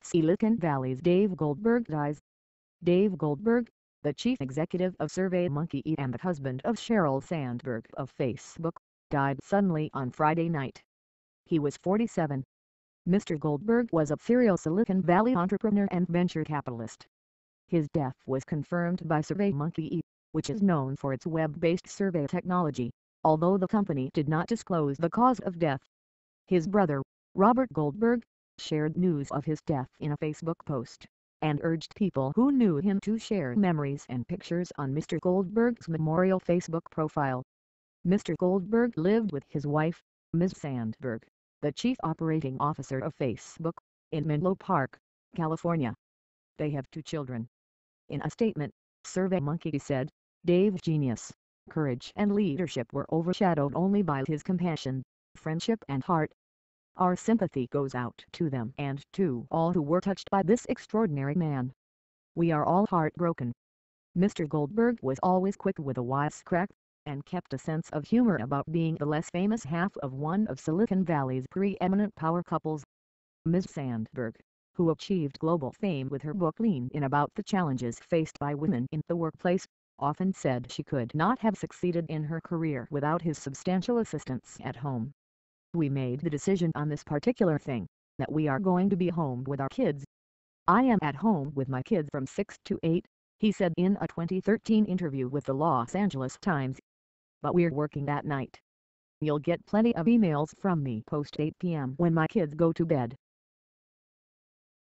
Silicon Valley's Dave Goldberg dies. Dave Goldberg, the chief executive of SurveyMonkey and the husband of Sheryl Sandberg of Facebook, died suddenly on Friday night. He was 47. Mr. Goldberg was a serial Silicon Valley entrepreneur and venture capitalist. His death was confirmed by SurveyMonkey, which is known for its web-based survey technology, although the company did not disclose the cause of death. His brother, Robert Goldberg, shared news of his death in a Facebook post, and urged people who knew him to share memories and pictures on Mr. Goldberg's memorial Facebook profile. Mr. Goldberg lived with his wife, Ms. Sandberg, the chief operating officer of Facebook, in Menlo Park, California. They have 2 children. In a statement, SurveyMonkey said, "Dave's genius, courage and leadership were overshadowed only by his compassion, friendship and heart. Our sympathy goes out to them and to all who were touched by this extraordinary man. We are all heartbroken." Mr. Goldberg was always quick with a wisecrack, and kept a sense of humor about being the less famous half of one of Silicon Valley's preeminent power couples. Ms. Sandberg, who achieved global fame with her book Lean In about the challenges faced by women in the workplace, often said she could not have succeeded in her career without his substantial assistance at home. "We made the decision on this particular thing, that we are going to be home with our kids. I am at home with my kids from 6 to 8, he said in a 2013 interview with the Los Angeles Times. "But we're working that night. You'll get plenty of emails from me post 8 p.m. when my kids go to bed.